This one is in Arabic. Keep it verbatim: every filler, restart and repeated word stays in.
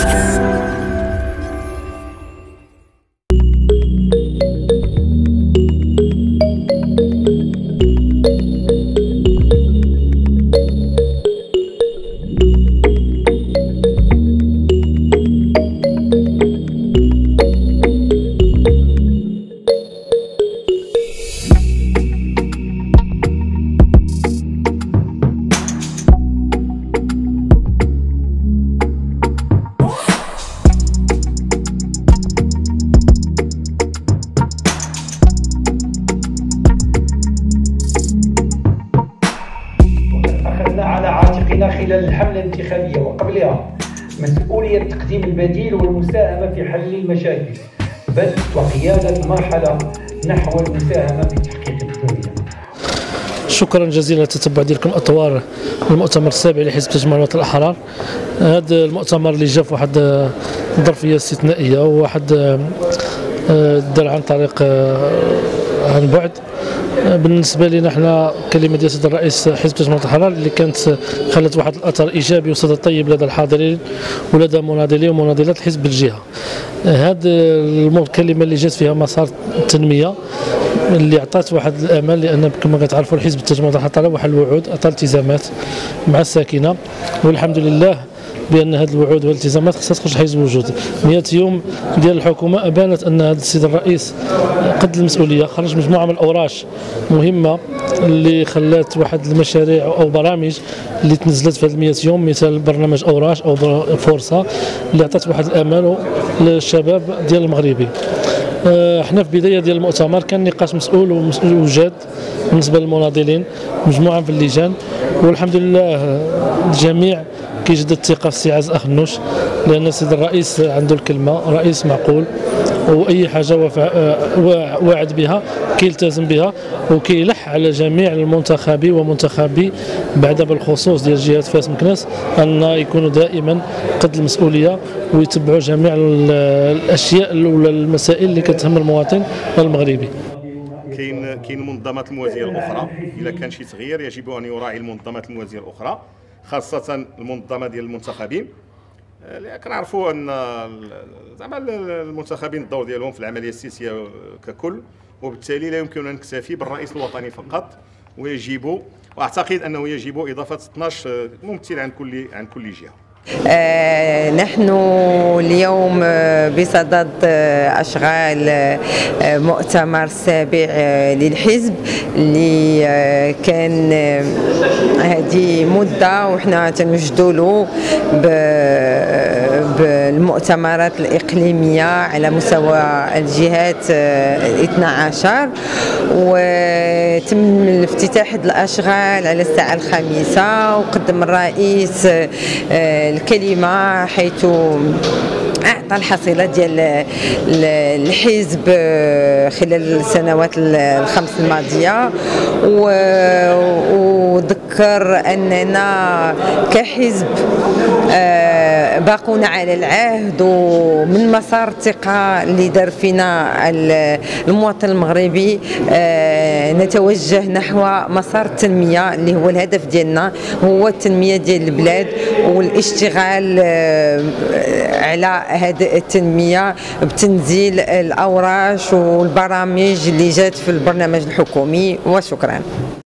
على عاتقنا خلال الحملة الانتخابية وقبلها مسؤولية تقديم البديل والمساهمة في حل المشاكل، بل وقيادة المرحلة نحو المساهمة في تحقيق التنمية. شكرا جزيلا للتتبع ديالكم اطوار المؤتمر السابع لحزب تجمع الوطن الاحرار. هذا المؤتمر اللي جا في واحد ظرفيه استثنائيه وواحد دار عن طريق عن بعد. بالنسبه لنا حنا كلمه ديال السيد الرئيس حزب تجمع الوطن الاحرار اللي كانت خلت واحد الاثر ايجابي وصدى طيب لدى الحاضرين ولدى مناضلي ومناضلات الحزب بالجهه. هذه الكلمه اللي جات فيها مسار التنميه اللي عطات واحد الامل، لان كما كتعرفوا الحزب التجمع الوطني عطى واحد الوعود، عطى التزامات مع الساكنه، والحمد لله بان هذه الوعود والالتزامات خصها تخرج حيز الوجود. مئة يوم ديال الحكومه ابانت ان هذا السيد الرئيس قد المسؤوليه، خرج مجموعه من الاوراش مهمه اللي خلات واحد المشاريع او برامج اللي تنزلت في هذه مئة يوم، مثل برنامج اوراش او فرصه اللي عطات واحد الامل للشباب ديال المغربي. احنا في بدايه ديال المؤتمر كان نقاش مسؤول وجاد بالنسبه للمناضلين، مجموعه في اللجان، والحمد لله الجميع كيجدد الثقه في السي عز اخنوش، لان السيد الرئيس عنده الكلمه، رئيس معقول واي حاجه واعد بها كيلتزم بها وكيلح على جميع المنتخبي ومنتخبي بعد بالخصوص ديال جهه فاس مكناس ان يكونوا دائما قد المسؤوليه ويتبعوا جميع الاشياء ولا المسائل اللي كتهم المواطن المغربي. كاين كاين المنظمات الموازيه الاخرى، اذا كان شي تغيير يجب ان يراعي المنظمات الموازيه الاخرى، خاصه المنظمه ديال المنتخبين. كنعرفوا ان زعما المنتخبين الدور ديالهم في العمليه السياسيه ككل، وبالتالي لا يمكن ان نكتفي بالرئيس الوطني فقط، ويجب واعتقد انه يجب اضافه اثناش ممثل عن كل عن كل جهه. آه نحن اليوم بصدد أشغال آه مؤتمر سابع آه للحزب اللي آه كان هذه مدة وحنا تنوجدوا له بالمؤتمرات الإقليمية على مستوى الجهات الاثنى عشر، وتم الافتتاح الأشغال على الساعة الخامسة، وقدم الرئيس آه الكلمة حيث أعطى الحصيلة ديال الحزب خلال السنوات الخمس الماضية، وذكر أننا كحزب باقون على العهد، ومن مسار الثقة اللي دار فينا المواطن المغربي نتوجه نحو مسار التنمية اللي هو الهدف ديالنا، هو التنمية ديال البلاد والاشتغال على هذه التنمية بتنزيل الأوراش والبرامج اللي جات في البرنامج الحكومي. وشكرا.